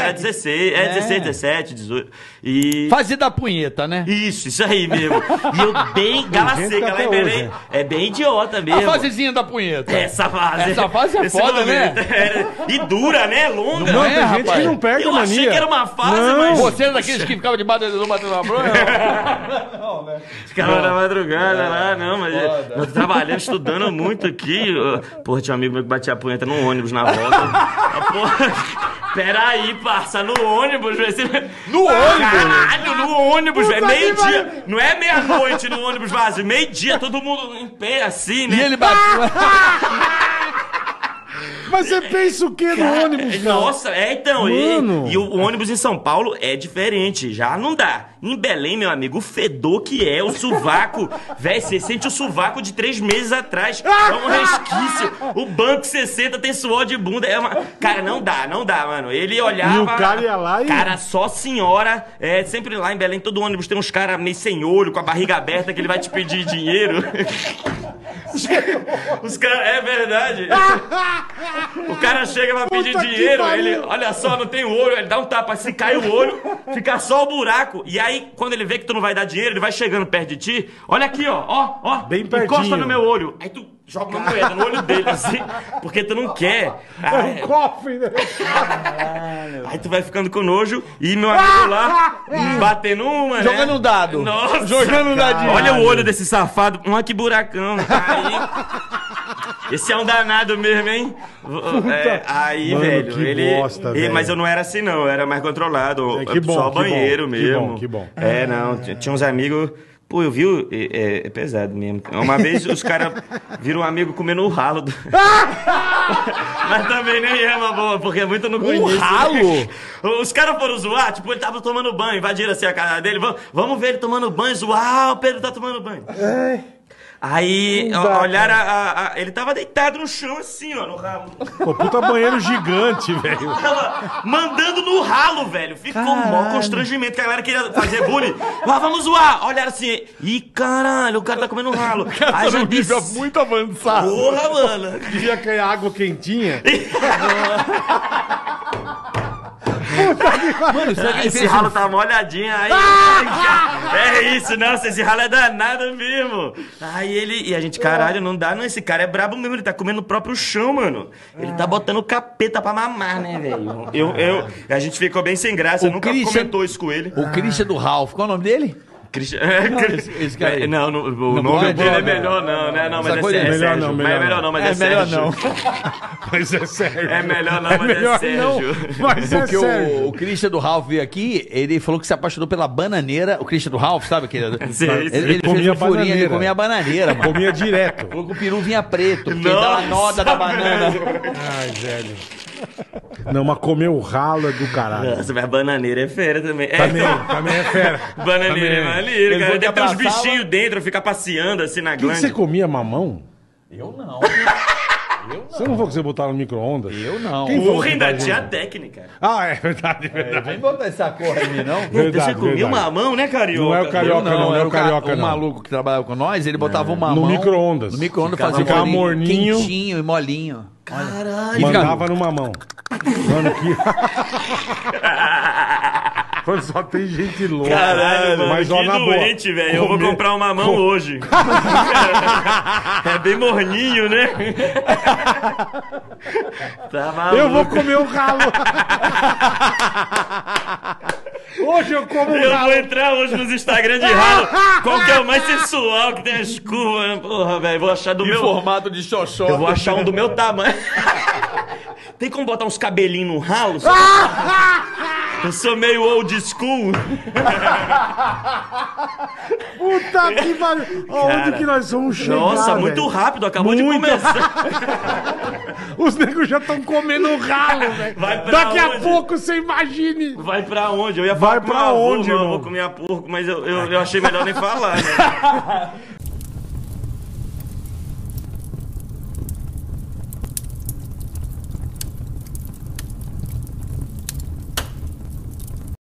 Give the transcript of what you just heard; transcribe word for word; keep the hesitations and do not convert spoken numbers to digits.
era dezesseis, é, dezesseis, dezessete, dezoito. E... Fazia da punheta, né? Isso, isso aí mesmo. E eu bem gala seca lá em Belém. É bem idiota mesmo. A fasezinha da punheta. Essa fase. Essa fase é Esse foda, momento. né? É, e dura, né? Longa. Não Não, é, tem gente rapaz? que não perde a Eu mania. achei que era uma fase, Não. mas... Você é daqueles que ficava debaixo do batendo na bronha? Ficava na madrugada lá, não, mas eu tô trabalhando, estudando muito aqui. Porra, tinha um amigo meu que batia a punheta no ônibus na volta. Porra, peraí, parça, no ônibus, velho. Você... No ônibus? Caralho, no ônibus, velho. Puta que Meio-dia. Não é meia-noite no ônibus vazio. Meio-dia, todo mundo em pé, assim, né? E ele bateu. Mas você pensa o quê no ônibus, cara? Nossa, é então. Mano. E, e o, o ônibus em São Paulo é diferente. Já não dá. Em Belém, meu amigo, o fedor que é, o sovaco. Véi, você sente o sovaco de três meses atrás. É um resquício. O banco que você senta tem suor de bunda. É uma... Cara, não dá, não dá, mano. Ele olhava. E o cara ia lá e... Cara, só senhora. É, sempre lá em Belém, todo ônibus tem uns caras meio sem olho, com a barriga aberta, que ele vai te pedir dinheiro. Os caras. É verdade. O cara chega pra pedir Puta que dinheiro, pariu. ele, olha só, não tem olho, ele dá um tapa, se cai o olho, fica só o buraco. E aí, quando ele vê que tu não vai dar dinheiro, ele vai chegando perto de ti, olha aqui, ó, ó, ó, Bem encosta pertinho. no meu olho. Aí tu joga uma moeda no olho dele, assim, porque tu não quer. Aí, É um cofre, né? aí tu vai ficando com nojo e meu amigo lá, batendo uma, né? Jogando um dado. Nossa, Jogando um dadinho. olha o olho desse safado, olha que buracão. Aí... Esse é um danado mesmo, hein? É, aí, Mano, velho, que ele. bosta, ele- velho. Mas eu não era assim, não. Eu era mais controlado. É, que bom, Só que banheiro bom, que mesmo. bom, que bom. É, não. t- Tinha uns amigos. Pô, eu vi. o- É, é- é pesado mesmo. Uma vez os caras viram um amigo comendo o ralo. Do... Mas também nem é uma boa, porque é muito no conheço. ralo? Os caras foram zoar, tipo, ele tava tomando banho, invadiram assim a casa dele. Vamos, vamos ver ele tomando banho, zoar. Ah, o Pedro tá tomando banho. Aí, Não dá, olharam a, a- a- ele tava deitado no chão assim, ó, no ralo. Pô, puta banheiro gigante, velho. Tava mandando no ralo, velho. Ficou um mó constrangimento, que a galera queria fazer bullying. Lá, vamos zoar. Olharam assim, ih, caralho, o cara tá comendo ralo. Aí já um nível disse, muito avançado. porra, mano. Devia cair água quentinha. Mano, será que ele Esse fez ralo um... tá molhadinho aí. É isso, nossa, esse ralo é danado mesmo. Aí ele. E a gente, caralho, não dá, não. Esse cara é brabo mesmo, ele tá comendo o próprio chão, mano. Ele tá botando capeta pra mamar, né, velho? Eu, eu, a gente ficou bem sem graça, O eu nunca Christian- comentou isso com ele. O Christian do Ralph, qual é o nome dele? Christian. É, esse- esse cara aí. é, não, no- o Não nome pode, dele é né? melhor não, né? Não, mas Essa é, coisa- Sé- é Melhor Sérgio. não, Mas melhor é melhor não. não, mas É é, melhor Sérgio. não. Mas é sério. É melhor não, mas é melhor Sérgio. não, mas é Porque sério. o, o Christian do Ralph veio aqui, ele falou que se apaixonou pela bananeira. O Christian do Ralph, sabe aquele? Sim, ele, sim. ele fez Comia um furinho, ele bananeira. comia a bananeira, mano. Comia direto. Falou que o peru vinha preto, porque Nossa, dava noda da banana. Ai, velho. Não, mas comer o ralo é do caralho. Nossa, mas a bananeira é fera também. É, Também, também é fera. Bananeira Também. é maneiro, Ele cara. falou que Deve ter uns abraçava- bichinhos dentro, ficar passeando assim na O que, que glande. você comia, mamão? Eu não. Você não falou que você botar no micro-ondas? Eu não. Quem falou Porra, que ainda fazia? tinha técnica. Ah, é verdade, é verdade. Vem botar essa cor em mim, não? Verdade, Você comia verdade. uma mão, né, carioca? Não é o carioca, não, não é era o o, ca- carioca, o não. maluco que trabalhava com nós, ele botava uma No mão... micro-ondas. No micro-ondas, Ficava fazia um ficava bolinho morninho. quentinho e molinho. Caralho. Mandava numa mão. Mano, que... Mano, só tem gente louca. Caralho, mano, Mas, que ó, na boa, doente, velho. Eu vou comer- comprar uma mão hoje. É bem morninho, né? Tá maluco. Eu vou comer o ralo. Hoje eu como o Eu ralo. vou entrar hoje nos Instagram de ralo. Qual que é o mais sensual, que tem as curvas, né? Porra, velho. Vou achar do Em meu... formato de xoxó. Eu vou achar um do meu tamanho. Tem como botar uns cabelinhos no ralo? Eu sou meio old school. Puta que pariu. Aonde Cara, que nós vamos chegar, Nossa, muito velho? rápido. Acabou de Muito. começar. Os negros já estão comendo o ralo, velho. Vai pra Daqui a onde? pouco, você imagine. Vai pra onde? Eu ia Vai falar com pra meu avô, onde, meu avô irmão? comia porco, mas eu, eu, eu achei melhor nem falar, né?